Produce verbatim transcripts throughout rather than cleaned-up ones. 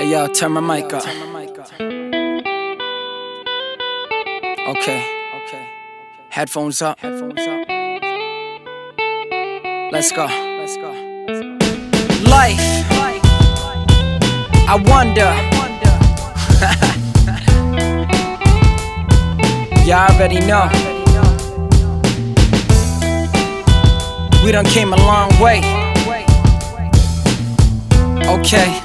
Hey yo, turn my mic up. Okay, okay. Headphones up. Let's go. Let's go. Life. I wonder. Y'all already know. We done came a long way. Okay.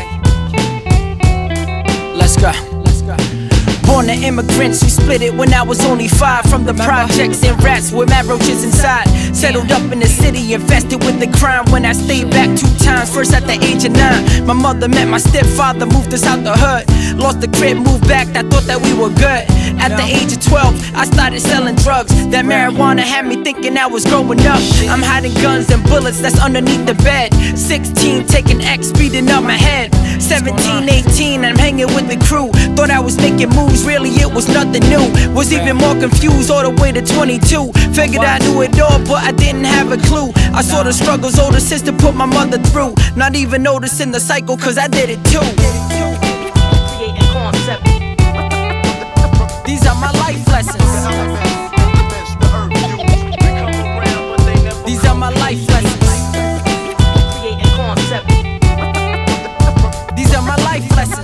Let's go. Born to immigrants, we split it when I was only five. From the projects and rats with mad roaches inside. Settled up in the city, infested with the crime. When I stayed back two times, first at the age of nine. My mother met my stepfather, moved us out the hood. Lost the crib, moved back, I thought that we were good. At the age of twelve, I started selling drugs. That marijuana had me thinking I was growing up. I'm hiding guns and bullets that's underneath the bed. Sixteen, taking X, beating up my head. Seventeen, eighteen, I'm hanging with the crew. Thought I was making moves, really it was nothing new. Was even more confused all the way to twenty-two. Figured I knew it all, but I didn't have a clue. I saw the struggles older sister put my mother through. Not even noticing the cycle, cause I did it too. Creating concept. These are my life lessons. These are my life lessons. Creating concept. These are my life lessons.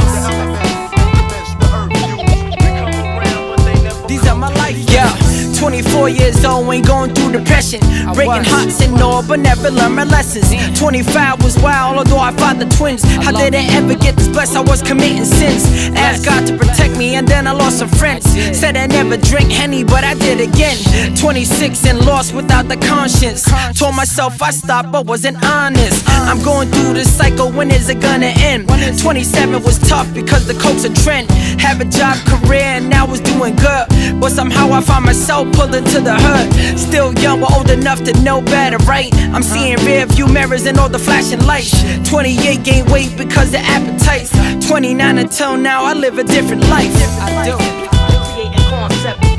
These are my life. Yeah, twenty-four years old, ain't going through depression. Breaking hearts and all, but never learned my lessons. Twenty-five was wild, although I fathered twins. I didn't ever get this blessed, I was committing sins. Asked God to protect me, and then I lost some friends. Said I never drink Henny, but I did again. Twenty-six and lost without the conscience. Told myself I stopped, but wasn't honest. I'm going through this cycle, when is it gonna end? Twenty-seven was tough because the coke's a trend. Have a job, career, and I was doing good. But somehow I find myself pulling to the hood. Still young, but old enough to know better, right? I'm seeing rear view mirrors and all the flashing lights. Twenty-eight gained weight because of appetites. Twenty-nine until now, I live a different life. I do. Creating concept.